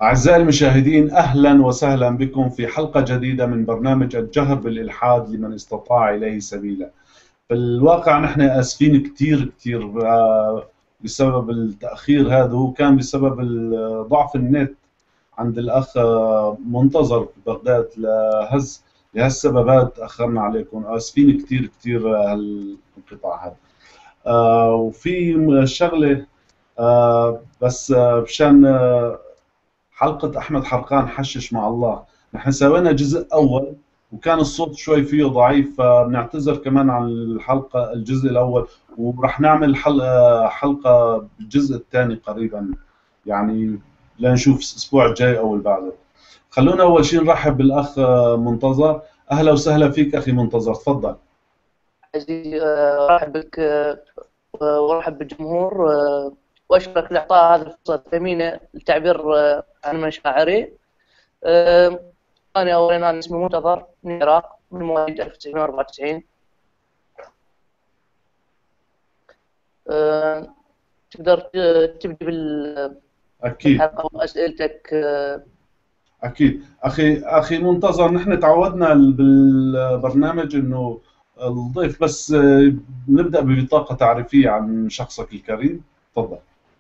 أعزائي المشاهدين، أهلا وسهلا بكم في حلقة جديدة من برنامج الجهر بالإلحاد لمن استطاع إليه سبيلا. في الواقع نحن آسفين كثير كثير بسبب التأخير هذا. هو كان بسبب ضعف النت عند الأخ منتظر في بغداد. لهالسبب هذا تأخرنا عليكم، آسفين كثير كثير هالانقطاع هذا. وفي شغلة بس مشان حلقة أحمد حرقان حشش مع الله. نحن سوينا جزء أول وكان الصوت شوي فيه ضعيف، فبنعتذر كمان عن الحلقة الجزء الأول، ورح نعمل حلقة بالجزء الثاني قريبا، يعني لنشوف الأسبوع الجاي أو اللي بعده. خلونا أول شيء نرحب بالأخ منتظر. أهلا وسهلا فيك أخي منتظر، تفضل. عزيزي، أرحب بك، وأرحب بالجمهور، وأشكرك لإعطاء هذه الفرصة الثمينة للتعبير عن مشاعري. آه، أنا اسمي منتظر من العراق، من مواليد 1994. تقدر تبدي أكيد. بالحلقة وأسئلتك. أكيد أخي منتظر، نحن تعودنا بالبرنامج إنه الضيف بس نبدأ ببطاقة تعريفية عن شخصك الكريم. تفضل.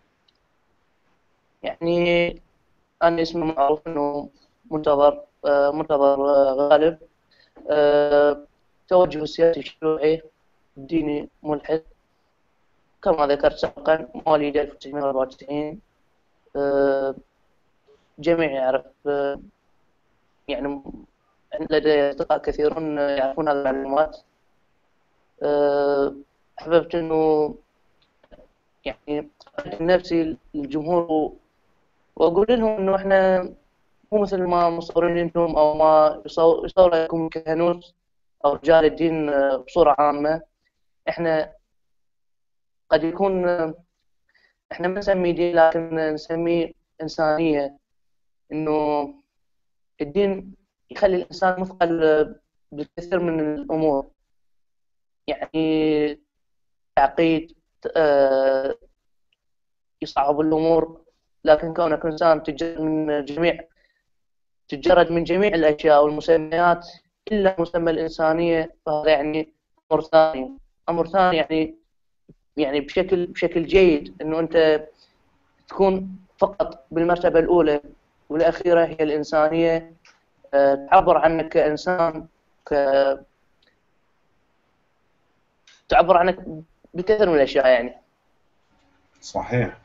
يعني أنا اسمي معروف إنه منتظر، منتظر غالب. توجه السياسي الشيوعي، الديني ملحد، كما ذكرت سابقا، مواليد 1994. جميع يعرف، يعني لدي أصدقاء كثيرون يعرفون هذه المعلومات. أحببت أنه يعني أقدم نفسي للجمهور وأقول لهم أنه إحنا مو مثل ما مصورين أنتم، أو ما يصور لكم كهنوت أو رجال الدين بصورة عامة. إحنا قد يكون إحنا ما نسميه دين، لكن نسميه إنسانية. إنه الدين يخلي الإنسان مثقل بالكثير من الأمور، يعني تعقيد، يصعب الأمور. لكن كونك إنسان تتجرد من جميع الأشياء والمسميات إلا مسمى الإنسانية، فهذا يعني أمر ثاني. أمر ثاني يعني بشكل جيد إنه أنت تكون فقط بالمرتبة الأولى والأخيرة هي الإنسانية. تعبر عنك كإنسان، تعبر عنك بكثير من الأشياء يعني. صحيح.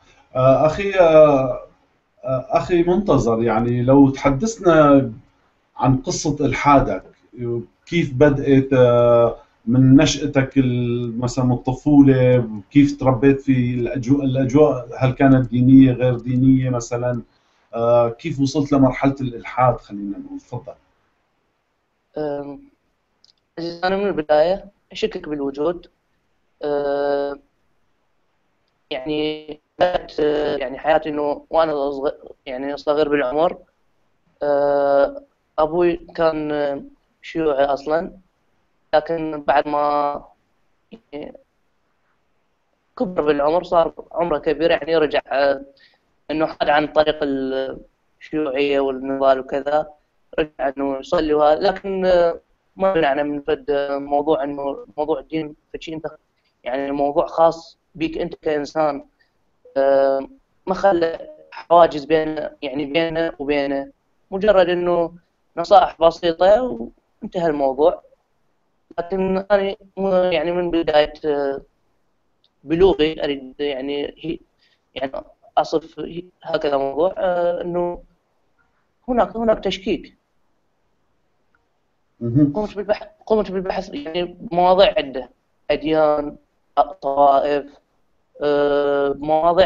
أخي منتظر، يعني لو تحدثنا عن قصة إلحادك، كيف بدأت من نشأتك مثلا الطفولة، كيف تربيت في الأجواء، هل كانت دينية غير دينية مثلا؟ كيف وصلت لمرحلة الإلحاد؟ خلينا نقول تفضل. أم، أنا من البداية أشكك بالوجود. أه، يعني بدأت يعني حياتي إنه وأنا يعني صغير بالعمر. أبوي كان شيوعي أصلا، لكن بعد ما يعني كبر بالعمر، صار عمره كبير، يعني رجع إنه حاد عن طريق الشيوعية والنضال وكذا. رجع إنه يصلي وهذا، لكن ما منعنا من فد موضوع إنه موضوع الدين فشي أنت، يعني موضوع خاص بيك أنت كإنسان. ما خلى حواجز بيننا وبينه، مجرد إنه نصائح بسيطة وانتهى الموضوع. لكن أنا يعني من بداية بلوغي أريد يعني أصف هكذا موضوع، إنه هناك تشكيك. مهم. قمت بالبحث يعني بمواضيع عدة: أديان، طوائف، مواضيع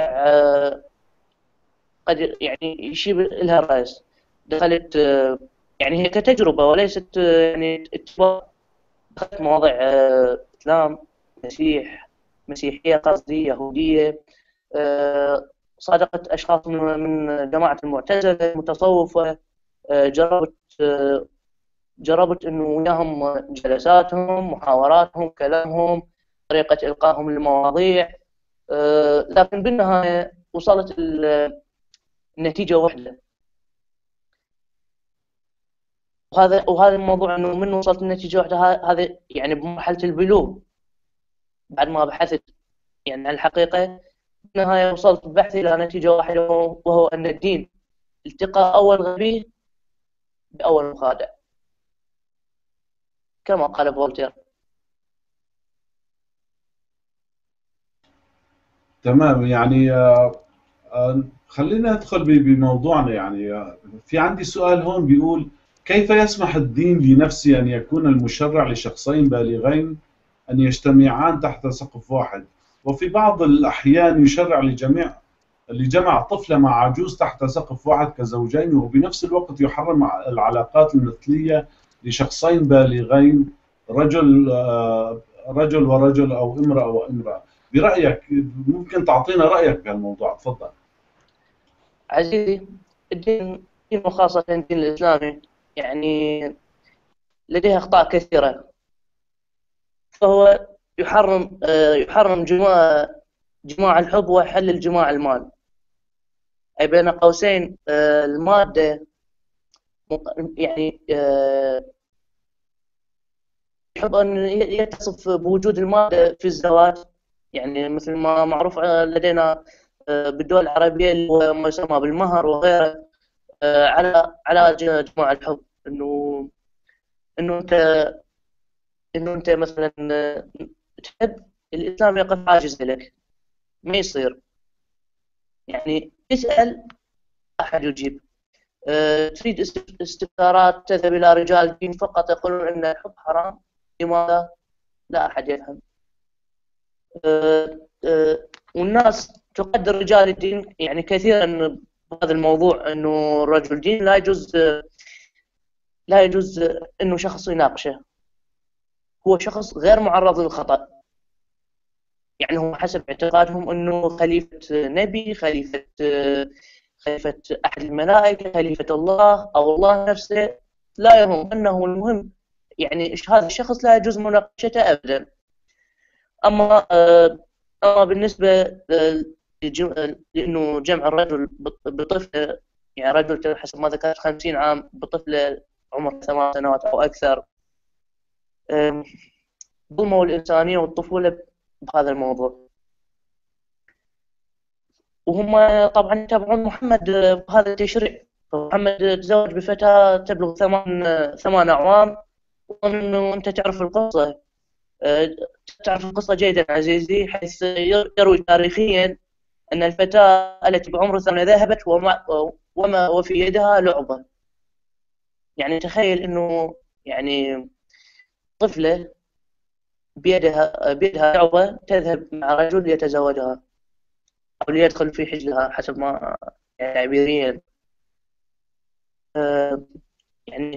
قد يعني يشيب لها الرأس. دخلت يعني هي كتجربة وليست يعني اتباع. دخلت مواضيع إسلام، مسيح، مسيحية قصدي، يهودية. صادقت أشخاص من جماعة المعتزلة المتصوفة. جربت جربت إنه وياهم جلساتهم، محاوراتهم، كلامهم، طريقة إلقائهم للمواضيع. لكن بالنهاية وصلت النتيجة واحدة: وهذا الموضوع انه من وصلت لنتيجه واحده، هذا يعني بمرحله البلوغ، بعد ما بحثت يعني عن الحقيقه، في النهايه وصلت ببحثي الى نتيجه واحده، وهو ان الدين التقى اول غبي باول مخادع، كما قال فولتير. تمام. يعني خلينا ندخل بموضوعنا. يعني في عندي سؤال هون بيقول: كيف يسمح الدين لنفسه أن يكون المشرع لشخصين بالغين أن يجتمعان تحت سقف واحد، وفي بعض الأحيان يشرع لجمع طفلة مع عجوز تحت سقف واحد كزوجين، وبنفس الوقت يحرم العلاقات المثلية لشخصين بالغين، رجل ورجل أو امرأة وامرأة؟ برأيك ممكن تعطينا رأيك بهالموضوع؟ تفضل. عزيزي، الدين وخاصة الدين الإسلامي يعني لديه أخطاء كثيرة، فهو يحرم جماع الحب ويحلل جماع المال. أي بين قوسين المادة يعني يحب أن يتصف بوجود المادة في الزواج، يعني مثل ما معروف لدينا بالدول العربية اللي هو ما يسمى بالمهر وغيره، على جماع الحب، انه انت انه انت مثلا تحب، الاسلام يقف حاجز لك، ما يصير يعني تسأل احد يجيب. تريد استفسارات تذهب الى رجال الدين فقط يقولون ان الحب حرام، لماذا؟ لا احد يفهم. والناس تقدر رجال الدين يعني كثيرا بهذا الموضوع، انه رجل دين لا يجوز انه شخص يناقشه، هو شخص غير معرض للخطأ. يعني هم حسب اعتقادهم انه خليفة نبي، خليفة احد الملائكة، خليفة الله او الله نفسه، لا يهم انه المهم يعني هذا الشخص لا يجوز مناقشته ابدا. اما بالنسبة لانه جمع الرجل بطفل، يعني رجل حسب ما ذكرت 50 عام بطفل عمر 8 سنوات او اكثر، ظلموا الإنسانية والطفولة بهذا الموضوع. وهم طبعا يتابعون محمد بهذا التشريع. محمد تزوج بفتاة تبلغ 8 أعوام، وأنه أنت تعرف القصة، تعرف القصة جيدا عزيزي، حيث يروي تاريخيا أن الفتاة التي بعمر 8 ذهبت وما وفي يدها لعبة. يعني تخيل أنه يعني طفلة بيدها لعبة تذهب مع رجل يتزوجها أو ليدخل في حجلها حسب ما يعني تعبيريا. يعني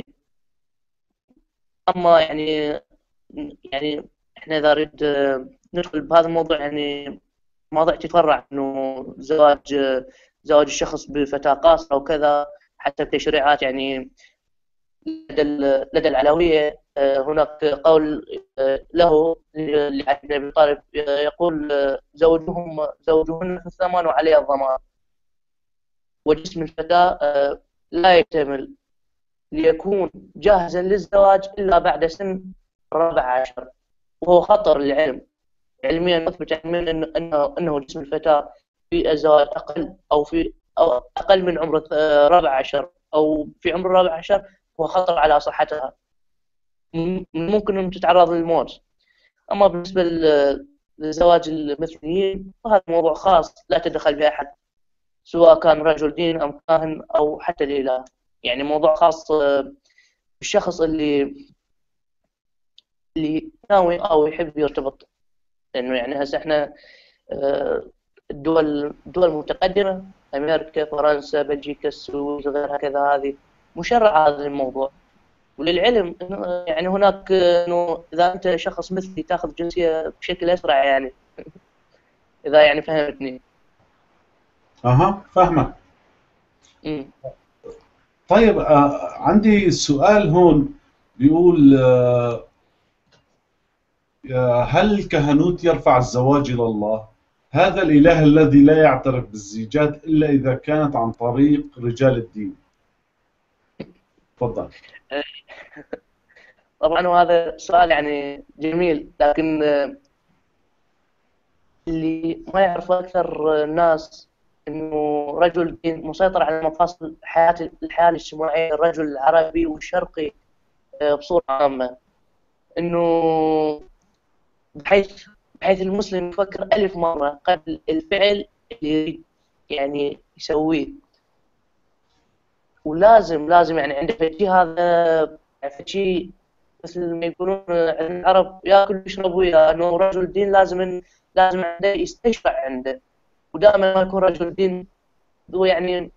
أما يعني إحنا إذا نريد ندخل بهذا الموضوع، يعني مواضيع تتفرع إنه زواج الشخص بفتاة قاصرة وكذا حسب تشريعات. يعني لدى العلوية هناك قول له لعلي بن أبي طالب يقول: زوجوهن في الثمن وعليها الضمان. وجسم الفتاة لا يكتمل ليكون جاهزا للزواج إلا بعد سن 14، وهو خطر للعلم. علميا نثبت علميا أنه جسم الفتاة في الزواج أو أقل من عمر 14 أو في عمر 14 هو خطر على صحتها، ممكن أن تتعرض للموت. أما بالنسبة للزواج المثليين فهذا موضوع خاص لا تدخل به أحد، سواء كان رجل دين أم كاهن أو حتى الإله. يعني موضوع خاص بالشخص اللي ناوي أو يحب يرتبط. لأنه يعني هسه إحنا الدول المتقدمة، أمريكا، فرنسا، بلجيكا، السويد وغيرها كذا، هذه مشرع هذا الموضوع. وللعلم يعني هناك إنه إذا أنت شخص مثلي تأخذ جنسية بشكل أسرع، يعني إذا يعني فهمتني. أها، فاهمك. امم طيب، عندي سؤال هون بيقول: هل الكهنوت يرفع الزواج إلى الله؟ هذا الإله الذي لا يعترف بالزيجات إلا إذا كانت عن طريق رجال الدين. تفضل. طبعا وهذا سؤال يعني جميل، لكن اللي ما يعرف أكثر الناس إنه رجل دين مسيطر على مفاصل الحياة الاجتماعية، الرجل العربي والشرقي بصورة عامة، إنه بحيث المسلم يفكر ألف مرة قبل الفعل اللي يريد يعني يسويه. ولازم يعني عنده شيء، هذا يعني شيء مثل ما يقولون العرب ياكل ويشرب وياه، انه رجل دين لازم عنده يستشرع عنده، ودائما ما يكون رجل دين هو يعني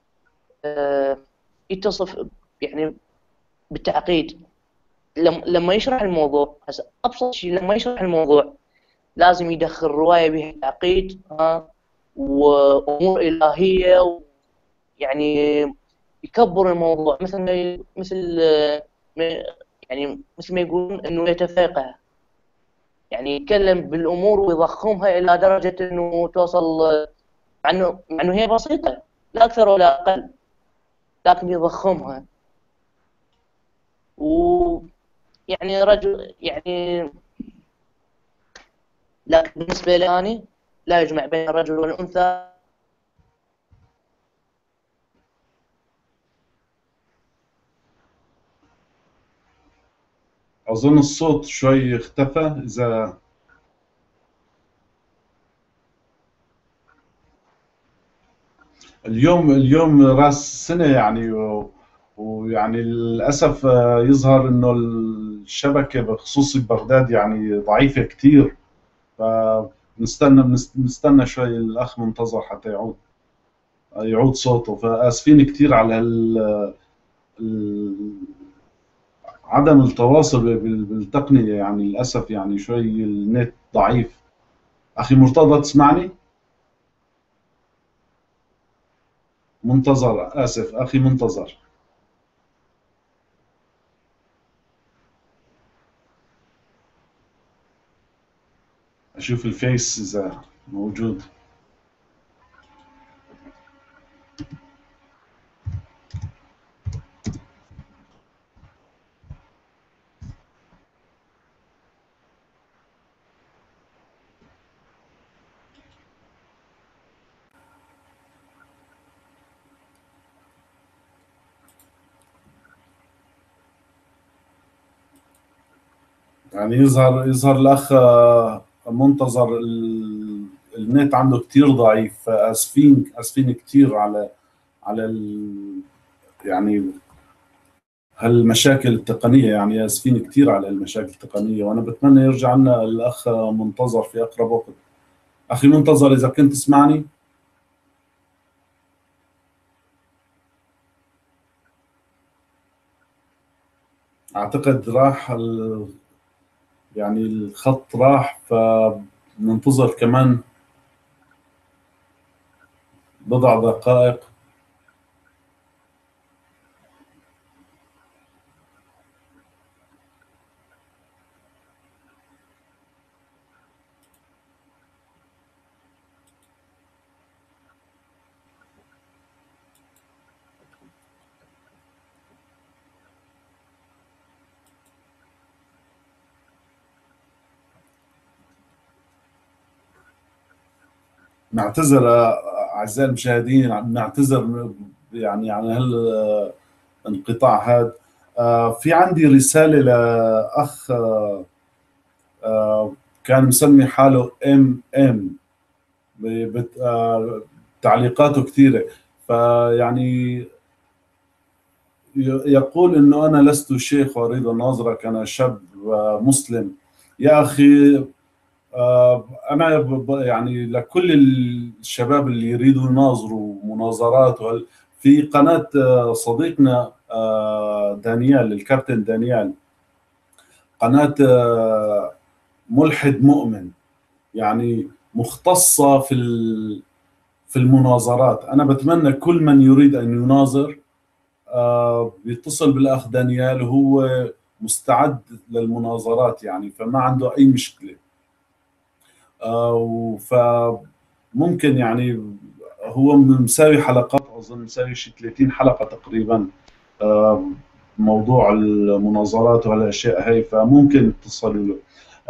يتصف يعني بالتعقيد. لما يشرح الموضوع، ابسط شيء لما يشرح الموضوع لازم يدخل روايه بها تعقيد وامور الهيه، يعني يكبر الموضوع مثل ما يقولون انه يتفاقه، يعني يتكلم بالامور ويضخمها الى درجه انه توصل، مع انه هي بسيطه لا اكثر ولا اقل، لكن يضخمها. ويعني رجل يعني، لكن بالنسبه لي أنا لا يجمع بين الرجل والانثى. أظن الصوت شوي اختفى. إذا اليوم رأس سنة يعني، ويعني للأسف يظهر إنه الشبكة بخصوص بغداد يعني ضعيفة كتير. فنستنى شوي الأخ منتظر حتى يعود صوته. فآسفين كتير على عدم التواصل بالتقنية، يعني للأسف يعني شوي النت ضعيف. أخي مرتضى تسمعني؟ منتظر، آسف أخي منتظر. أشوف الفيس إذا موجود. يعني يظهر الأخ منتظر النت عنده كتير ضعيف. فآسفين كتير على يعني هالمشاكل التقنية. يعني آسفين كتير على المشاكل التقنية، وأنا بتمنى يرجع لنا الأخ منتظر في أقرب وقت. أخي منتظر إذا كنت تسمعني. أعتقد راح يعني الخط راح، فننتظر كمان بضع دقائق. نعتذر أعزائي المشاهدين، نعتذر يعني عن هالانقطاع هذا. في عندي رسالة لأخ كان مسمي حاله ام تعليقاته كثيرة. فيعني يقول انه انا لست شيخ واريد ان ناظرك، انا شاب مسلم. يا اخي انا يعني لكل الشباب اللي يريدوا يناظروا مناظرات في قناة صديقنا دانيال، الكابتن دانيال، قناة ملحد مؤمن، يعني مختصة في المناظرات. انا بتمنى كل من يريد ان يناظر بيتصل بالاخ دانيال، وهو مستعد للمناظرات يعني، فما عنده اي مشكله. فممكن يعني هو مساوي حلقات، اظن مساوي شي 30 حلقه تقريبا. موضوع المناظرات والاشياء هي، فممكن تتصلوا له.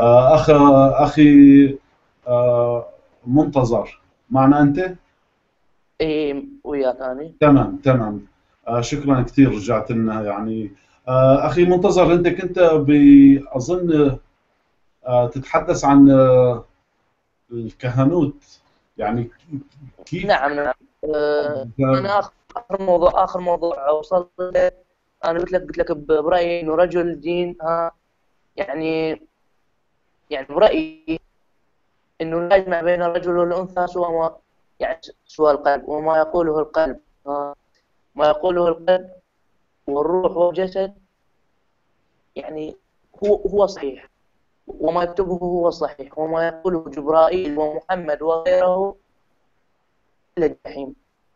اخي منتظر، معنا انت؟ اي وياك اني. تمام تمام. شكرا كثير، رجعت لنا يعني. اخي منتظر، انت كنت اظن تتحدث عن الكهنوت، يعني كيف نعم نعم. انا اخر موضوع وصلت له. انا قلت لك برايي انه رجل الدين يعني يعني برايي انه لا يجمع بين الرجل والانثى سوى ما يعني سوى القلب وما يقوله القلب. ما يقوله القلب والروح والجسد يعني هو صحيح، وما يكتبه هو صحيح، وما يقوله جبرائيل ومحمد وغيره إلى الجحيم.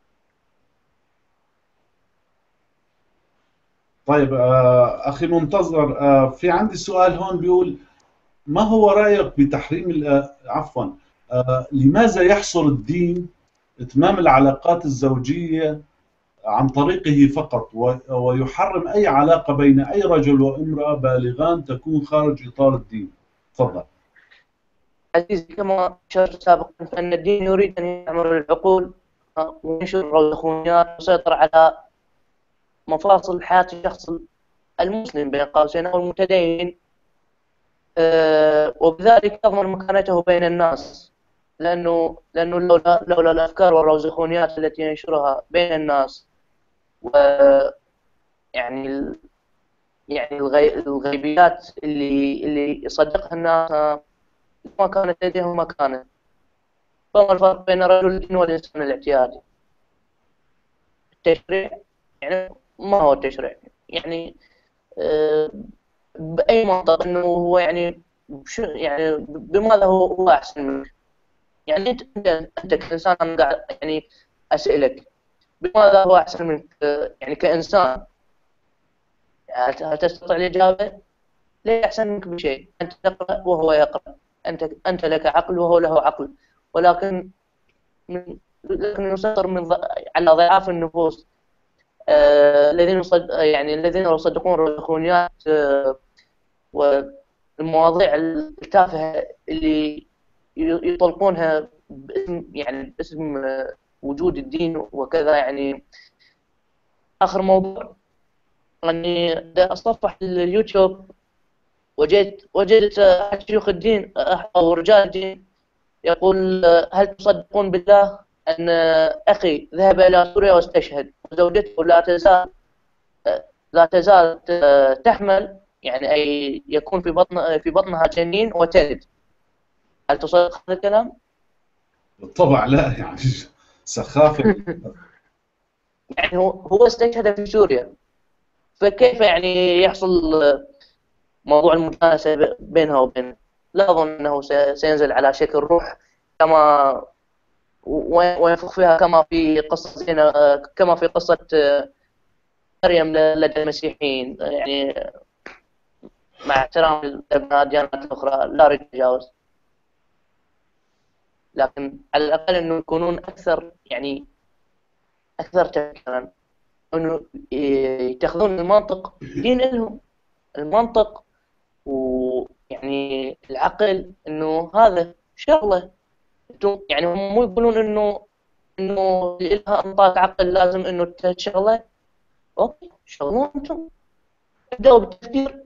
طيب اخي منتظر، في عندي سؤال هون بيقول: ما هو رايك بتحريم عفوا، لماذا يحصر الدين اتمام العلاقات الزوجيه عن طريقه فقط، ويحرم أي علاقة بين أي رجل وامرأة بالغان تكون خارج إطار الدين؟ تفضل. عزيزي، كما أشرت سابقا فإن الدين يريد أن يعمر العقول وينشر الروحانيات ويسيطر على مفاصل حياة الشخص المسلم بين قوسين أو المتدين، وبذلك يضمن مكانته بين الناس. لأنه لولا الأفكار والروحانيات التي ينشرها بين الناس، ويعني الغيبيات اللي يصدقها الناس، ما كانت لديهم مكانة. فما الفرق بين رجل الدين والإنسان الاعتيادي؟ التشريع يعني ما هو التشريع يعني آه، بأي منطق إنه هو يعني يعني بماذا هو أحسن منك؟ يعني أنت كإنسان، أنا قاعد يعني أسألك بماذا هو أحسن منك يعني كإنسان؟ هل تستطيع الإجابة؟ ليس أحسن منك بشيء. أنت تقرأ وهو يقرأ، أنت لك عقل وهو له عقل، ولكن لكن يسيطر على ضعاف النفوس الذين يصدقون الروحانيات والمواضيع التافهة اللي يطلقونها باسم وجود الدين وكذا. يعني آخر موضوع أني أصفح اليوتيوب، وجدت أحد شيوخ الدين أو رجال الدين يقول: هل تصدقون بالله أن أخي ذهب إلى سوريا واستشهد، وزوجته لا تزال تحمل، يعني أي يكون في بطنها جنين وتلد. هل تصدق هذا الكلام؟ طبعا لا، يعني سخافة. يعني هو استشهد في سوريا، فكيف يعني يحصل موضوع المجانسة بينها وبينه؟ لا أظن أنه سينزل على شكل روح كما وينفخ فيها كما في قصة كما في قصة مريم لدى المسيحيين. يعني مع احترام أبناء الديانات الأخرى لا أريد أتجاوز، لكن على الأقل أنه يكونون أكثر تفكيرا، أنه يتخذون المنطق دين لهم. المنطق ويعني العقل، أنه هذا شغلة. يعني هم مو يقولون إنه لها أنطاق عقل لازم إنه تشغله. أوكي، شغلون أنتم، ابدأوا بالتفكير.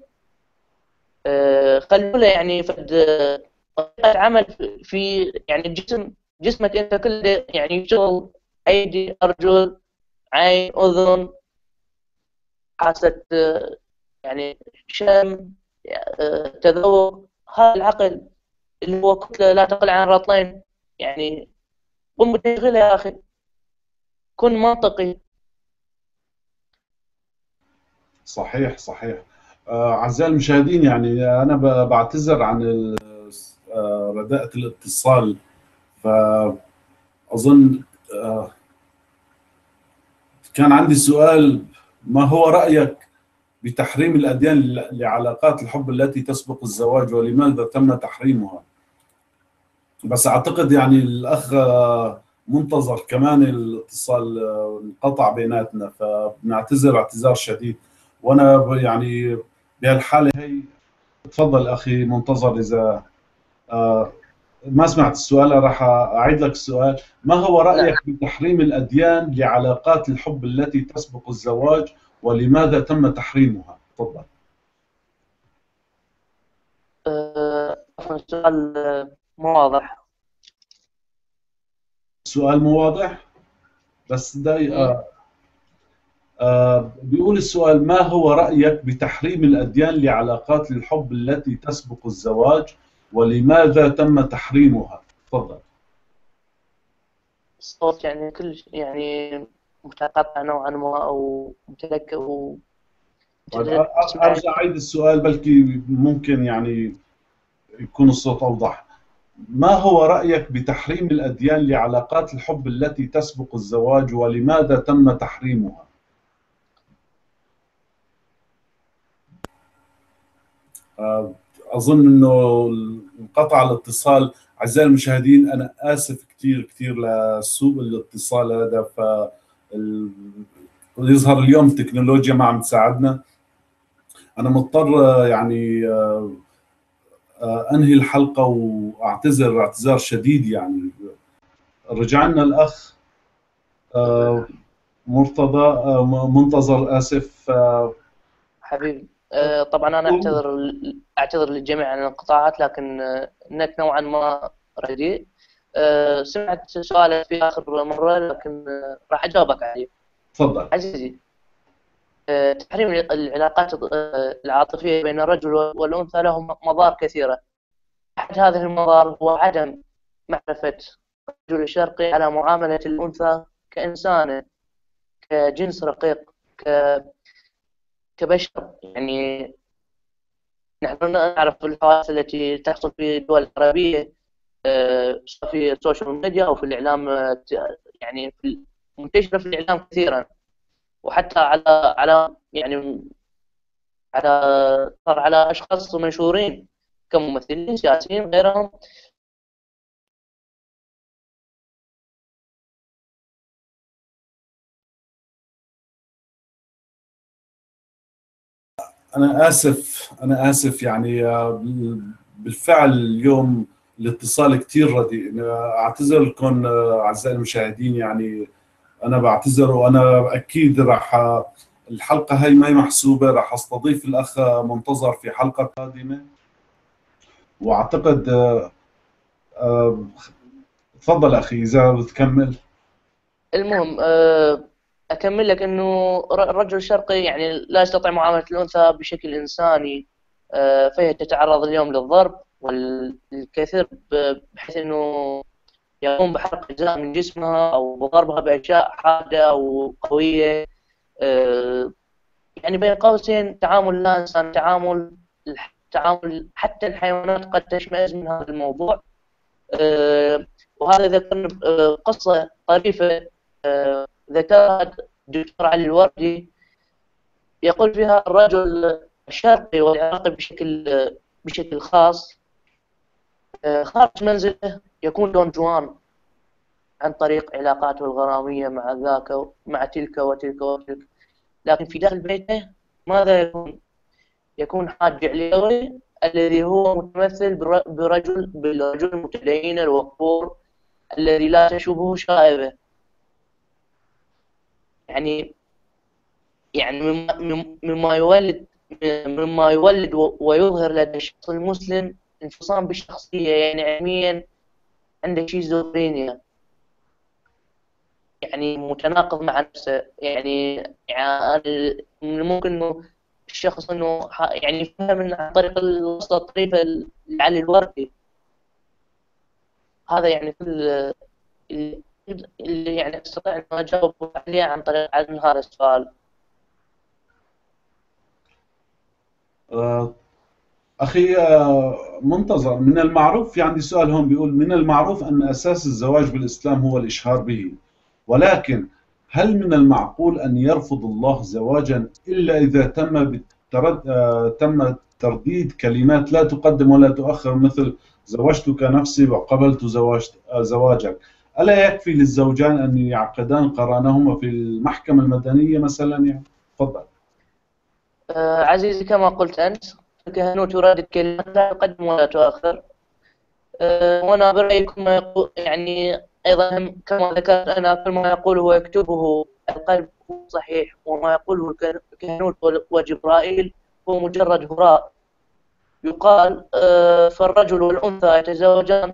خلوا له يعني فد طريقة عمل في يعني جسمك أنت كله، يعني يشتغل أيدي، أرجل، عين، أذن، حاسة يعني شم، تذوق. هذا العقل اللي هو كتلة لا تقل عن رطلين. يعني قم بتشغيله يا أخي، كن منطقي. صحيح صحيح. أعزائي المشاهدين، يعني أنا بعتذر عن رداءة الاتصال. فأظن كان عندي سؤال: ما هو رأيك بتحريم الأديان لعلاقات الحب التي تسبق الزواج، ولماذا تم تحريمها؟ بس أعتقد يعني الأخ منتظر كمان الاتصال انقطع بيناتنا، فبنعتذر اعتذار شديد. وانا يعني بهالحاله هي. تفضل اخي منتظر. اذا آه، ما سمعت السؤال راح اعيد لك السؤال. ما هو نعم. رايك بتحريم الاديان لعلاقات الحب التي تسبق الزواج، ولماذا تم تحريمها؟ تفضل. عفوا، السؤال مو واضح. السؤال مو واضح؟ بس مم. دقيقة. بيقول السؤال: ما هو رأيك بتحريم الأديان لعلاقات الحب التي تسبق الزواج، ولماذا تم تحريمها؟ تفضل. الصوت يعني يعني متقطع نوعا ما، أو متلكئ طيب تسمعني. أرجع أعيد السؤال، بلكي ممكن يعني يكون الصوت أوضح. ما هو رأيك بتحريم الأديان لعلاقات الحب التي تسبق الزواج، ولماذا تم تحريمها؟ آه، أظن أنه انقطع الاتصال. أعزائي المشاهدين، أنا آسف كثير كثير لسوء الاتصال هذا. يظهر اليوم التكنولوجيا ما عم تساعدنا. أنا مضطر يعني أنهي الحلقة وأعتذر اعتذار شديد يعني. رجع لنا الأخ آه، مرتضى منتظر، آسف. حبيبي، طبعا أنا أعتذر للجميع عن الانقطاعات، لكن النت نوعا ما رديء. سمعت سؤالك في آخر مرة، لكن راح أجاوبك عليه. تفضل. عزيزي، تحريم العلاقات العاطفية بين الرجل والأنثى له مضار كثيرة. أحد هذه المضار هو عدم معرفة الرجل الشرقي على معاملة الأنثى كإنسانة، كجنس رقيق، كبشر. يعني نحن نعرف الحوادث التي تحصل في الدول العربية، سواء في السوشيال ميديا أو في الإعلام، يعني منتشرة في الإعلام كثيرا، وحتى على يعني على صار على أشخاص منشورين كممثلين سياسيين غيرهم. أنا آسف يعني بالفعل اليوم الاتصال كثير رديء. أنا أعتذر لكم أعزائي المشاهدين يعني. أنا بعتذر، وأنا أكيد راح الحلقة هاي ما هي محسوبة. راح أستضيف الأخ منتظر في حلقة قادمة، وأعتقد آه، تفضل أخي إذا بتكمل. المهم، أكمل لك إنه الرجل الشرقي يعني لا يستطيع معاملة الأنثى بشكل إنساني، فهي تتعرض اليوم للضرب والكثير، بحيث إنه يقوم بحرق أجزاء من جسمها أو بضربها بأشياء حادة أو قوية. آه، يعني بين قوسين تعامل لا إنسان، تعامل حتى الحيوانات قد تشمئز من هذا الموضوع. وهذا ذكرني بقصة طريفة ذكرها الدكتور علي الوردي. يقول فيها الرجل الشرقي والعراقي بشكل خاص، خارج منزله يكون دون جوان عن طريق علاقاته الغرامية مع ذاك، مع تلك وتلك وتلك، لكن في داخل بيته ماذا يكون؟ يكون حاج عليوي الذي هو متمثل بالرجل المتدين الوقور الذي لا تشوبه شائبة. يعني يعني مما يولد ويظهر لدى الشخص المسلم انفصام بالشخصية، يعني علميا عنده شيزوفرينيا، يعني متناقض مع نفسه. يعني ممكن انه الشخص انه يعني يفهم من عن طريق الوصلة الطريفة لعلي الوردي. هذا يعني كل اللي يعني استطيع ان اجاوب عليه عن هذا السؤال. آه، أخي منتظر، من المعروف، في عندي سؤال هون بيقول: من المعروف أن أساس الزواج بالإسلام هو الإشهار به، ولكن هل من المعقول أن يرفض الله زواجا إلا إذا تم ترديد كلمات لا تقدم ولا تؤخر، مثل زوجتك نفسي وقبلت زواجك؟ ألا يكفي للزوجان أن يعقدان قرانهما في المحكمة المدنية مثلا يعني؟ تفضل. عزيزي، كما قلت أنت، الكهنوت يراد كلمة لا تقدم ولا تؤخر. وأنا برأيي كما يقول، يعني أيضا كما ذكرت أنا، كل ما يقوله ويكتبه القلب هو صحيح، وما يقوله الكهنوت وجبرائيل هو مجرد هراء. يقال فالرجل والأنثى يتزوجان،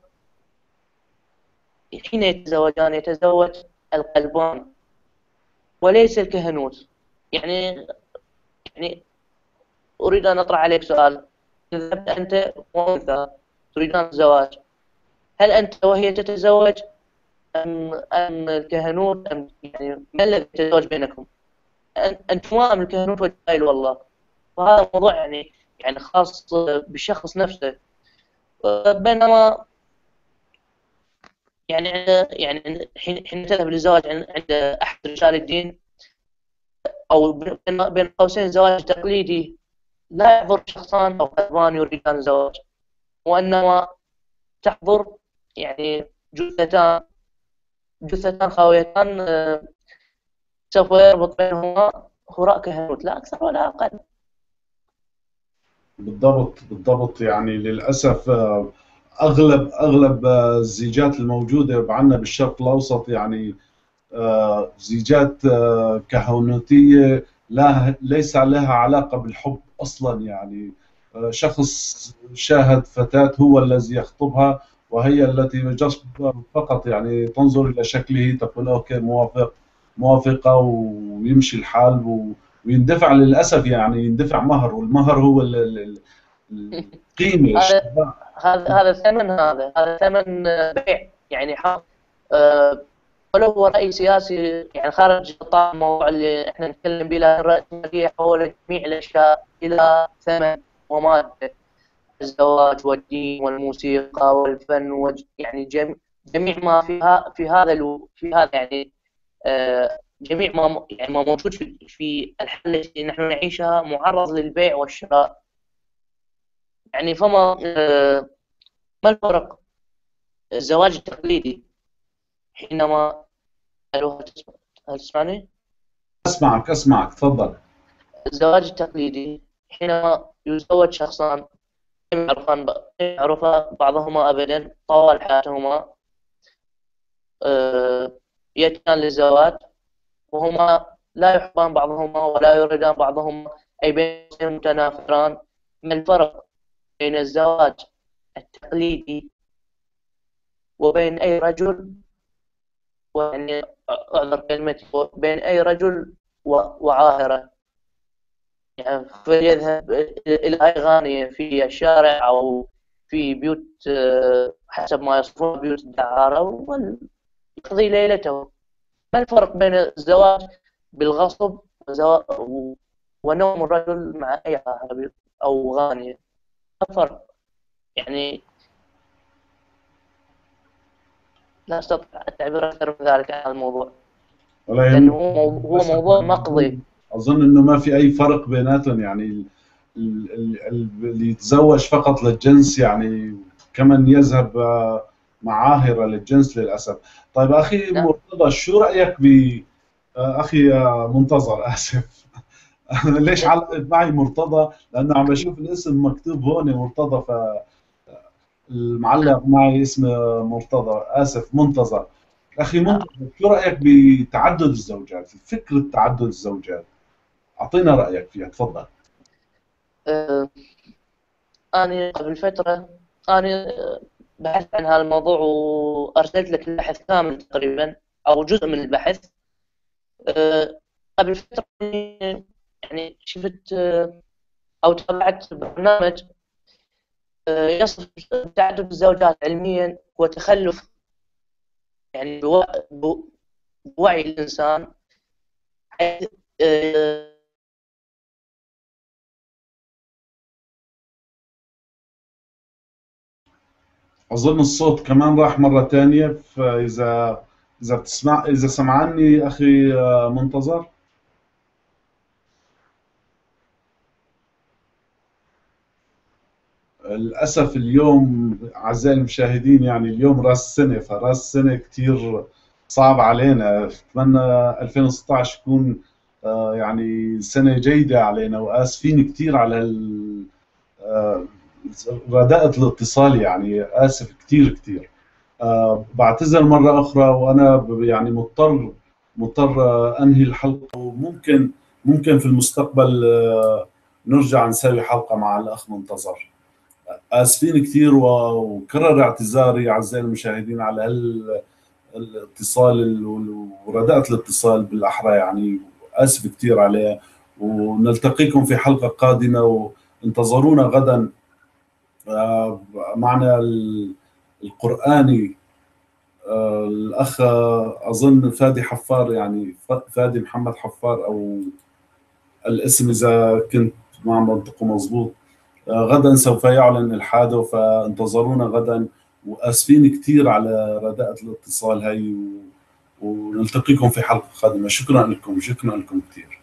حين يتزوج القلبان وليس الكهنوت. يعني يعني أريد أن أطرح عليك سؤال: ذهبت أنت وأنثى تريدان الزواج، هل أنت وهي تتزوج أم الكهنوت، أم يعني ما الذي يتزوج بينكم؟ أنتما أم الكهنوت والجاهل والله؟ وهذا موضوع يعني خاص بالشخص نفسه. بينما يعني حين تذهب للزواج عند أحد رجال الدين، أو بين قوسين زواج تقليدي، لا يحضر شخصان أو قلبان يريدان الزواج، وإنما تحضر يعني جثتان خاويتان، سوف يربط بينهما هراء كهنوت، لا أكثر ولا أقل. بالضبط بالضبط، يعني للأسف أغلب الزيجات الموجودة عندنا بالشرق الأوسط، يعني زيجات كهنوتية، لا ليس لها علاقة بالحب أصلا. يعني شخص شاهد فتاة هو الذي يخطبها، وهي التي فقط يعني تنظر إلى شكله، تقول أوكي موافقة، ويمشي الحال ويندفع للأسف، يعني يندفع مهر، والمهر هو القيمة هذا الشراء. هذا ثمن، هذا ثمن بيع، يعني حق. آه، ولو هو رأي سياسي يعني خارج نطاق الموضوع اللي احنا نتكلم به، لكن الرأسمالية حول جميع الأشياء إلى ثمن ومادة: الزواج والدين والموسيقى والفن يعني جميع ما في هذا يعني جميع ما يعني ما موجود في الحالة التي نحن نعيشها معرض للبيع والشراء. يعني فما ما الفرق؟ الزواج التقليدي حينما ألو، هل تسمعني؟ أسمعك تفضل. الزواج التقليدي حينما يزوج شخصان لم يعرف بعضهما أبدا طوال حياتهما، يأتيان للزواج وهما لا يحبان بعضهما ولا يريدان بعضهما، أي بين متنافران. ما الفرق بين الزواج التقليدي وبين أي رجل، ويعني أعذر كلمتي، بين أي رجل وعاهرة؟ يعني فليذهب إلى أي غانية في الشارع أو في بيوت، حسب ما يصفون بيوت الدعارة، ويقضي ليلته. ما الفرق بين الزواج بالغصب ونوم الرجل مع أي عاهرة أو غانية؟ ما الفرق؟ يعني لا أستطيع التعبير أكثر من ذلك عن الموضوع، ولا لأنه يهم. هو للأسف موضوع مقضي. أظن إنه ما في أي فرق بيناتهم، يعني اللي يتزوج فقط للجنس، يعني كمن يذهب مع عاهرة للجنس للأسف. طيب أخي لا مرتضى، شو رأيك ب أخي منتظر، آسف. أنا ليش علقت معي مرتضى؟ لأنه عم بشوف الاسم مكتوب هون مرتضى، فالمعلق معي اسمه مرتضى، آسف منتظر. أخي لا. منتظر، شو رأيك بتعدد الزوجات، فكرة تعدد الزوجات؟ أعطينا رأيك فيها تفضل. أه أنا قبل فترة أنا بحثت عن هذا الموضوع وأرسلت لك البحث كامل تقريبا، أو جزء من البحث. قبل فترة يعني شفت أو تابعت برنامج يصف تعدد الزوجات علميا هو تخلف، يعني بوعي الإنسان، حيث أظن الصوت كمان راح مرة تانية، فإذا بتسمع، إذا سمعني أخي منتظر. للأسف اليوم أعزائي المشاهدين، يعني اليوم رأس السنة، فرأس السنة كتير صعب علينا. أتمنى 2016 يكون يعني سنة جيدة علينا، وآسفين كثير على آه، رداءة الاتصال، يعني آسف كثير كثير. بعتذر مرة أخرى، وأنا يعني مضطر أنهي الحلقة. وممكن في المستقبل نرجع نسوي حلقة مع الأخ منتظر. آسفين كثير، وكرر اعتذاري أعزائي المشاهدين على الاتصال ورداءة الاتصال بالأحرى، يعني آسف كثير عليه. ونلتقيكم في حلقة قادمة، وانتظرونا غدا. معنا القرآني الأخ أظن فادي حفار، يعني فادي محمد حفار، أو الاسم إذا كنت ما عم بنطقه مضبوط. غدا سوف يعلن الحاده، فانتظرونا غدا. وآسفين كثير على رداءة الاتصال هي، ونلتقيكم في حلقة قادمة. شكرا لكم، شكرا لكم كثير.